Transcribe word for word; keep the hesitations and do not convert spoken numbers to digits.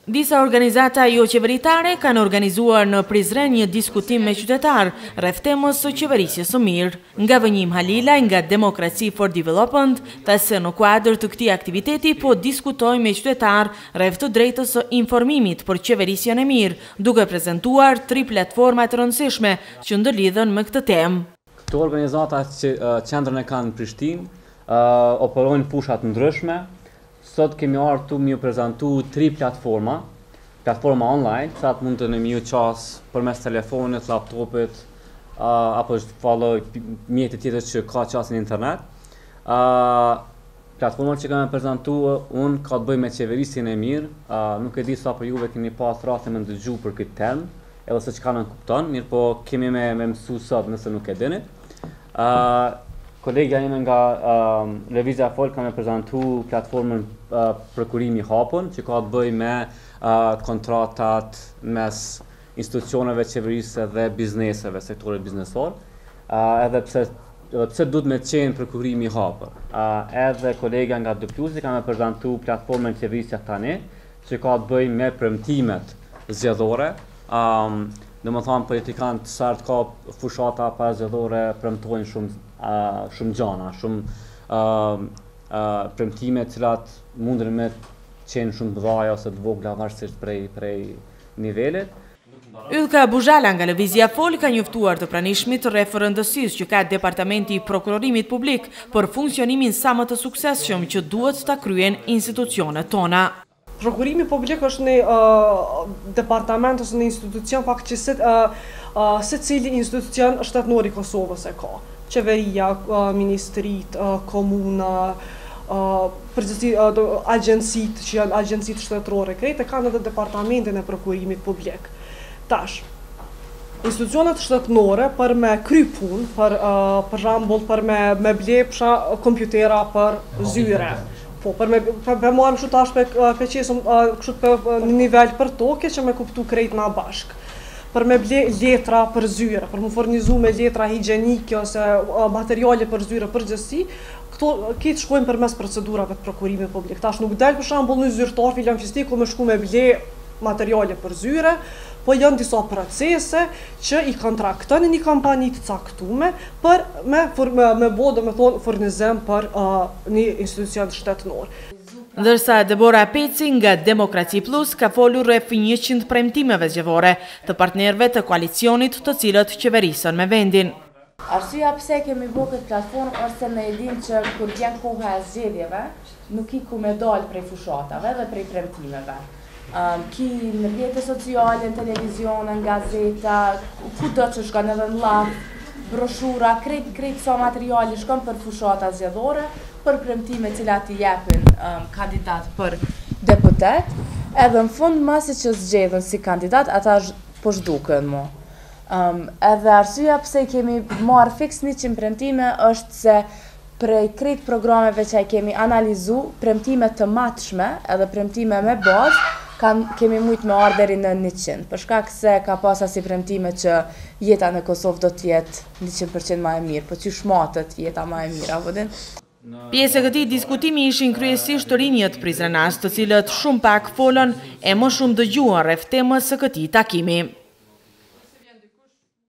Disa organizata jo qeveritare kanë organizuar në Prizren një diskutim me qytetar rreth temës së qeverisjes së mirë. Nga Vënjim Halila, nga Democracy for Development, tha se në kuadër të këtij aktiviteti po diskutojnë me qytetar rreth të drejtës së informimit për qeverisjen e mirë, duke prezantuar tri platforma të rëndësishme që ndërlidhen me këtë temë. Këto organizata që qendrën e kanë në Prishtinë, operojnë fushat ndryshme. Sot kemi ardhur mi prezantu tri platforma, platforma online, sa të mund të në mi u qasë përmes telefonit, laptopit, uh, apo falë mjetit tjetër që ka qasë në internet. Uh, platforma që kemi prezantu unë ka të bëj me qeverisjen e mirë, uh, nuk e di sa për juve keni pas rastin me ndëgju për këtë term, edhe se që ka në kupton, mirë po kemi me, me mësu sot nëse nuk e dini. Uh, Kolegja ime nga uh, Lëvizja Folk ka me prezentu platformën uh, Prokurimi i hapur, që ka të bëj me uh, kontratat mes institucioneve qeverisë dhe bizneseve, sektorit biznesor. Uh, edhe pse, pse duhet me qenë prokurimi i hapur. Uh, edhe kolegja nga Dëpluzi ka me prezentu platformën Qeverisja tani, që ka të bëj me premtimet zgjedhore. Um, Dhe më thamë politikanë të sartë ka fushata pa zgjedhore premtojnë shumë Uh, shumë gjana, shumë uh, uh, premtime cilat mundën me qenë shumë dhaja ose të vogla varësisht prej, prej nivelit. Ylka Buzhala nga Lëvizja Folk ka njoftuar të pranishmit rreth rëndësisë që ka Departamenti i Prokurorimit Publik për funksionimin sa më të suksesshëm që duhet ta kryen institucionet tona. Prokurimi publik është një uh, departament ose një institucion fakt që se, uh, uh, se cili institucion shtetënor i Kosovës e ka. Qeveria, uh, ministrit, uh, komuna, uh, përgjithësi uh, agjencit që janë agjencit shtetërore krejt e kanë edhe departamentin e prokurimit publik. Tash, institucionet shtetënore për me kry punë, për uh, për shembull për me me blepsha kompjutera për zyre. Po, për me për, për marrëm kështu tash pe pe qesëm uh, kështu pe në nivel për toke që me kuptu krejt na bashk. Për me ble letra për zyre, për më furnizu me letra higjienike ose uh, materiale për zyre përgjithësi, këto këtë shkojnë përmes procedurave të prokurimit publik. Tash nuk del për shembull një zyrtar filan fiziku me shku me ble materiale për zyre, po janë disa procese që i kontrakton një kompani të caktuar për me me, me bodë me thon furnizim për uh, një institucion shtetënor. Ndërsa Debora Peci nga Demokraci Plus ka folur rreth njëqind premtimeve zgjedhore të partnerëve të koalicionit të cilët qeverisën me vendin. Arsyeja pse kemi bërë këtë platformë është se ne e dimë që kur vjen koha e zgjedhjeve, nuk i ku me dal prej fushatave dhe prej premtimeve. Um, ki në rrjete sociale, në televizion, në gazeta, kudo që shkon edhe në llaf, broshura, krejt krejt sa materiali shkon për fushata zgjedhore, për premtime cilat i japin um, kandidat për deputet, edhe në fund masi që zgjedhën si kandidat, ata po zhduken mu. Um, edhe arsyeja pse kemi marrë fiks njëqind premtime është se prej krejt programeve që kemi analizu, premtime të matshme edhe premtime me bazë, Kam, kemi mujt me ardheri në njëqind, për shkak se ka pas asi premtime që jeta në Kosovë do t'jetë njëqind përqind ma e mirë, po që shmatët jeta ma e mirë, apo din? Pjesë e këtij diskutimi ishin kryesisht të rinjët prizrenas, të cilët shumë pak folën e më shumë dëgjuan rreth temës së këtij takimi.